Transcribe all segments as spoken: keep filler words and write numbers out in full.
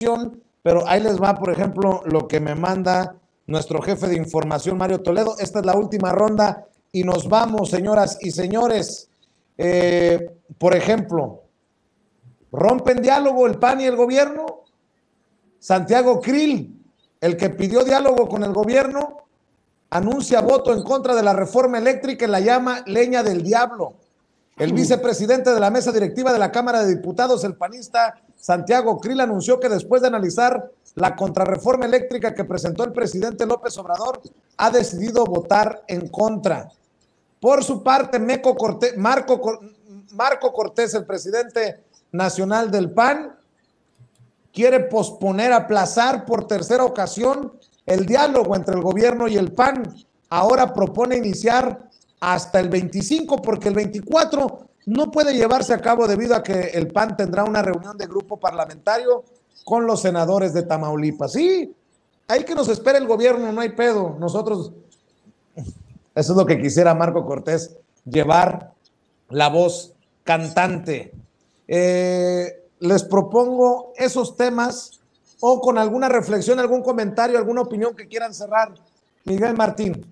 pero ahí les va, por ejemplo, lo que me manda nuestro jefe de información, Mario Toledo. Esta es la última ronda y nos vamos, señoras y señores. Eh, por ejemplo, ¿rompen diálogo el P A N y el gobierno? Santiago Krill, el que pidió diálogo con el gobierno, anuncia voto en contra de la reforma eléctrica y la llama leña del diablo. El vicepresidente de la mesa directiva de la Cámara de Diputados, el panista Santiago Krill, anunció que después de analizar la contrarreforma eléctrica que presentó el presidente López Obrador, ha decidido votar en contra. Por su parte, Meco Cortés, Marco, Marco Cortés, el presidente nacional del P A N, quiere posponer, aplazar por tercera ocasión el diálogo entre el gobierno y el P A N. Ahora propone iniciar hasta el veinticinco, porque el veinticuatro no puede llevarse a cabo debido a que el P A N tendrá una reunión de grupo parlamentario con los senadores de Tamaulipas. Sí, hay que nos espere el gobierno, no hay pedo. Nosotros, eso es lo que quisiera Marco Cortés, llevar la voz cantante. Eh, les propongo esos temas o con alguna reflexión, algún comentario, alguna opinión que quieran cerrar. Miguel Martín.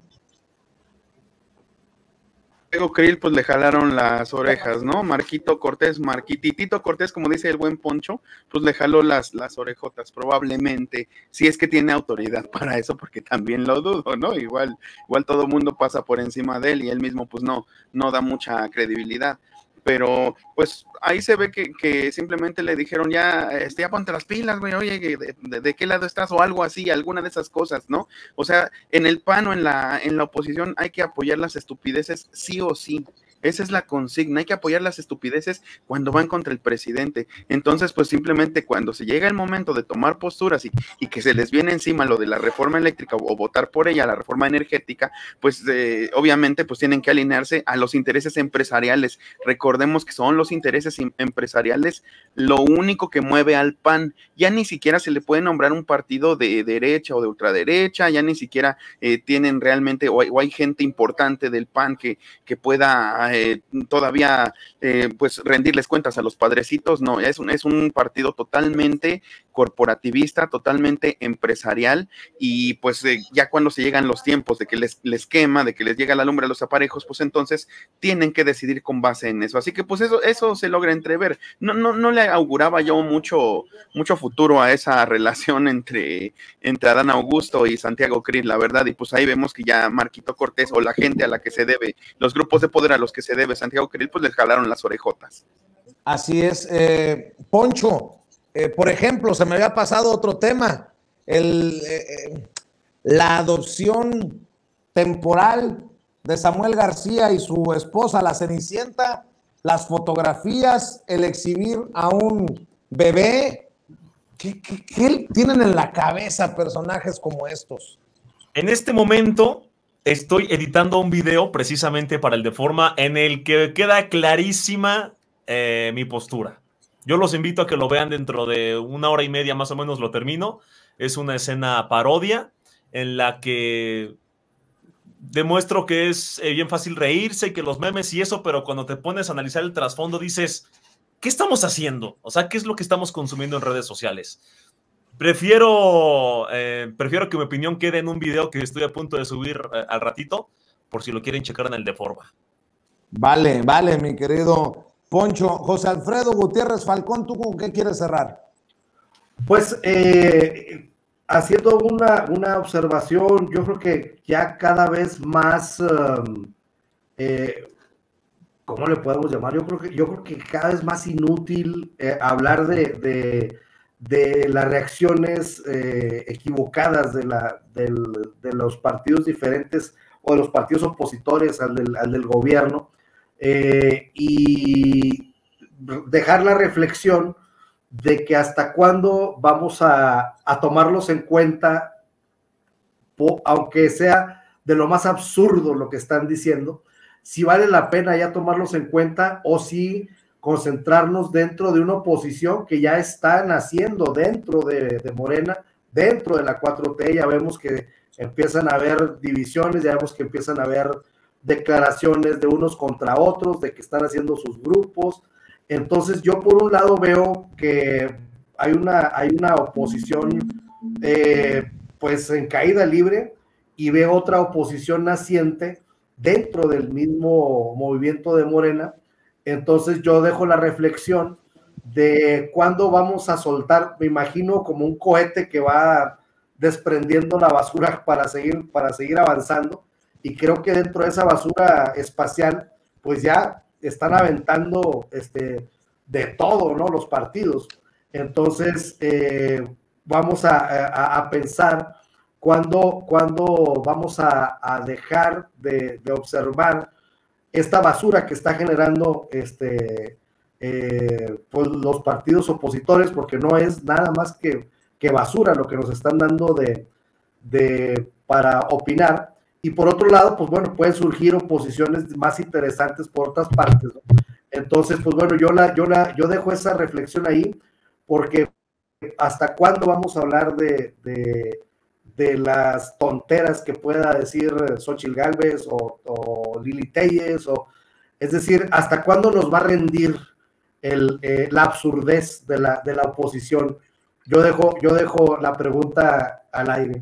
Santiago Krill, pues le jalaron las orejas, ¿no? Marquito Cortés, Marquititito Cortés, como dice el buen Poncho, pues le jaló las, las orejotas, probablemente, si es que tiene autoridad para eso, porque también lo dudo, ¿no? Igual, igual todo mundo pasa por encima de él y él mismo, pues no, no da mucha credibilidad. Pero pues ahí se ve que, que simplemente le dijeron ya, este, ya ponte las pilas, güey, oye, de, de, ¿de qué lado estás? O algo así, alguna de esas cosas, ¿no? O sea, en el P A N o en la, en la oposición hay que apoyar las estupideces sí o sí. Esa es la consigna, hay que apoyar las estupideces cuando van contra el presidente. Entonces, pues simplemente cuando se llega el momento de tomar posturas y, y que se les viene encima lo de la reforma eléctrica o, o votar por ella, la reforma energética, pues eh, obviamente pues tienen que alinearse a los intereses empresariales. Recordemos que son los intereses empresariales lo único que mueve al P A N. Ya ni siquiera se le puede nombrar un partido de derecha o de ultraderecha, ya ni siquiera eh, tienen realmente, o hay, o hay gente importante del P A N que, que pueda Eh, todavía eh, pues rendirles cuentas a los padrecitos. No, es un, es un partido totalmente corporativista, totalmente empresarial, y pues eh, ya cuando se llegan los tiempos de que les, les quema, de que les llega la lumbre a los aparejos, pues entonces tienen que decidir con base en eso. Así que pues eso, eso se logra entrever. No, no, no le auguraba yo mucho, mucho futuro a esa relación entre, entre Adán Augusto y Santiago Krill, la verdad, y pues ahí vemos que ya Marquito Cortés o la gente a la que se debe, los grupos de poder a los que se debe Santiago Krill, pues les jalaron las orejotas. Así es. eh, Poncho, eh, por ejemplo, se me había pasado otro tema, el, eh, la adopción temporal de Samuel García y su esposa, la Cenicienta, las fotografías, el exhibir a un bebé. ¿Qué, qué, qué tienen en la cabeza personajes como estos? En este momento estoy editando un video precisamente para el Deforma en el que queda clarísima eh, mi postura. Yo los invito a que lo vean dentro de una hora y media más o menos, lo termino. Es una escena parodia en la que demuestro que es eh, bien fácil reírse y que los memes y eso, pero cuando te pones a analizar el trasfondo dices, ¿qué estamos haciendo? O sea, ¿qué es lo que estamos consumiendo en redes sociales? Prefiero, eh, prefiero que mi opinión quede en un video que estoy a punto de subir eh, al ratito, por si lo quieren checar en el Deforma. Vale, vale, mi querido Poncho. José Alfredo Gutiérrez Falcón, ¿tú con qué quieres cerrar? Pues eh, haciendo una, una observación, yo creo que ya cada vez más, um, eh, ¿cómo le podemos llamar? Yo creo que, yo creo que cada vez más inútil eh, hablar de, de, de las reacciones eh, equivocadas de, la, del, de los partidos diferentes o de los partidos opositores al del, al del gobierno, eh, y dejar la reflexión de que hasta cuándo vamos a, a tomarlos en cuenta, aunque sea de lo más absurdo lo que están diciendo, si vale la pena ya tomarlos en cuenta o si concentrarnos dentro de una oposición que ya están haciendo dentro de, de Morena, dentro de la cuatro T. Ya vemos que empiezan a haber divisiones, ya vemos que empiezan a haber declaraciones de unos contra otros, de que están haciendo sus grupos. Entonces yo por un lado veo que hay una, hay una oposición eh, pues en caída libre, y veo otra oposición naciente dentro del mismo movimiento de Morena. Entonces yo dejo la reflexión de cuándo vamos a soltar, me imagino como un cohete que va desprendiendo la basura para seguir, para seguir avanzando, y creo que dentro de esa basura espacial pues ya están aventando este, de todo, ¿no? Los partidos. Entonces eh, vamos a, a, a pensar cuándo, cuándo vamos a, a dejar de, de observar esta basura que está generando este, eh, pues los partidos opositores, porque no es nada más que, que basura lo que nos están dando de, de, para opinar. Y por otro lado, pues bueno, pueden surgir oposiciones más interesantes por otras partes, ¿no? Entonces, pues bueno, yo, la, yo, la, yo dejo esa reflexión ahí, porque hasta cuándo vamos a hablar de, de, de las tonteras que pueda decir Xóchitl Gálvez o, o Lili Téllez, o, es decir, hasta cuándo nos va a rendir el, eh, la absurdez de la, de la oposición. Yo dejo, yo dejo la pregunta al aire.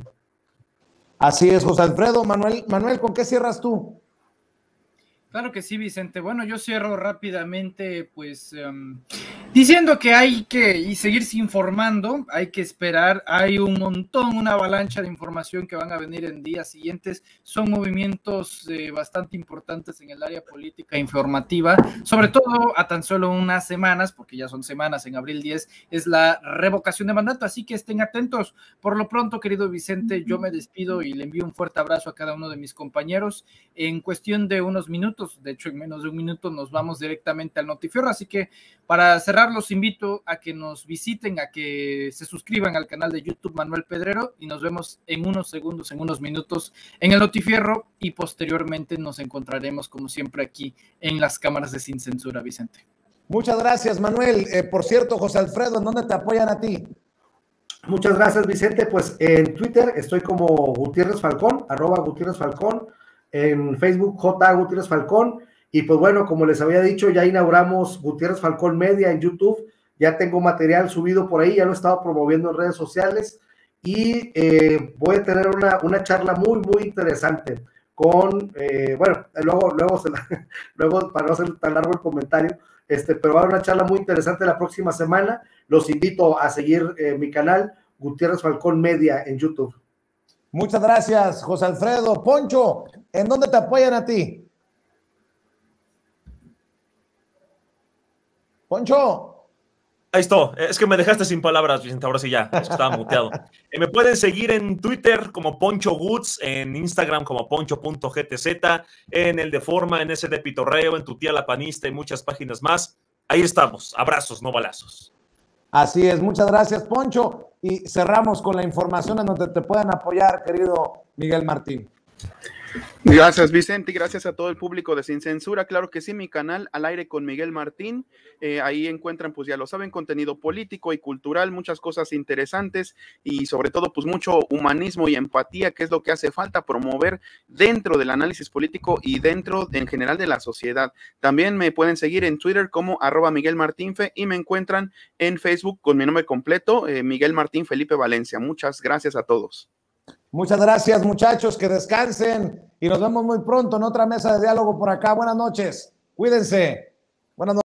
Así es, José Alfredo. Manuel, Manuel, ¿con qué cierras tú? Claro que sí, Vicente. Bueno, yo cierro rápidamente, pues, um, diciendo que hay que y seguirse informando, hay que esperar, hay un montón, una avalancha de información que van a venir en días siguientes. Son movimientos eh, bastante importantes en el área política e informativa, sobre todo a tan solo unas semanas, porque ya son semanas, en abril diez es la revocación de mandato, así que estén atentos. Por lo pronto, querido Vicente, yo me despido y le envío un fuerte abrazo a cada uno de mis compañeros. En cuestión de unos minutos, de hecho en menos de un minuto nos vamos directamente al Notifierro, así que para cerrar los invito a que nos visiten, a que se suscriban al canal de YouTube Manuel Pedrero, y nos vemos en unos segundos, en unos minutos en el Notifierro, y posteriormente nos encontraremos como siempre aquí en las cámaras de Sin Censura, Vicente. Muchas gracias, Manuel. Eh, por cierto, José Alfredo, ¿en dónde te apoyan a ti? Muchas gracias, Vicente. Pues en Twitter estoy como Gutiérrez Falcón, arroba Gutiérrez Falcón, en Facebook J. Gutiérrez Falcón, y pues bueno, como les había dicho, ya inauguramos Gutiérrez Falcón Media en YouTube, ya tengo material subido por ahí, ya lo he estado promoviendo en redes sociales, y eh, voy a tener una, una charla muy, muy interesante con, eh, bueno, luego, luego, se la, luego para no hacer tan largo el comentario, este, pero va a haber una charla muy interesante la próxima semana. Los invito a seguir eh, mi canal Gutiérrez Falcón Media en YouTube. Muchas gracias, José Alfredo. Poncho, ¿en dónde te apoyan a ti? Poncho. Ahí está. Es que me dejaste sin palabras, Vicente. Ahora sí ya. Es que estaba muteado. Eh, me pueden seguir en Twitter como Poncho Guts, en Instagram como poncho punto g t z, en el de Forma, en ese de Pitorreo, en Tu Tía la Panista y muchas páginas más. Ahí estamos. Abrazos, no balazos. Así es. Muchas gracias, Poncho. Y cerramos con la información en donde te puedan apoyar, querido Miguel Martín. Gracias, Vicente, y gracias a todo el público de Sin Censura. Claro que sí, mi canal Al Aire con Miguel Martín, eh, ahí encuentran, pues ya lo saben, contenido político y cultural, muchas cosas interesantes y sobre todo pues mucho humanismo y empatía, que es lo que hace falta promover dentro del análisis político y dentro en general de la sociedad. También me pueden seguir en Twitter como arroba Miguel Martín Fe, y me encuentran en Facebook con mi nombre completo, eh, Miguel Martín Felipe Valencia. Muchas gracias a todos. Muchas gracias, muchachos, que descansen y nos vemos muy pronto en otra mesa de diálogo por acá. Buenas noches, cuídense. Buenas noches.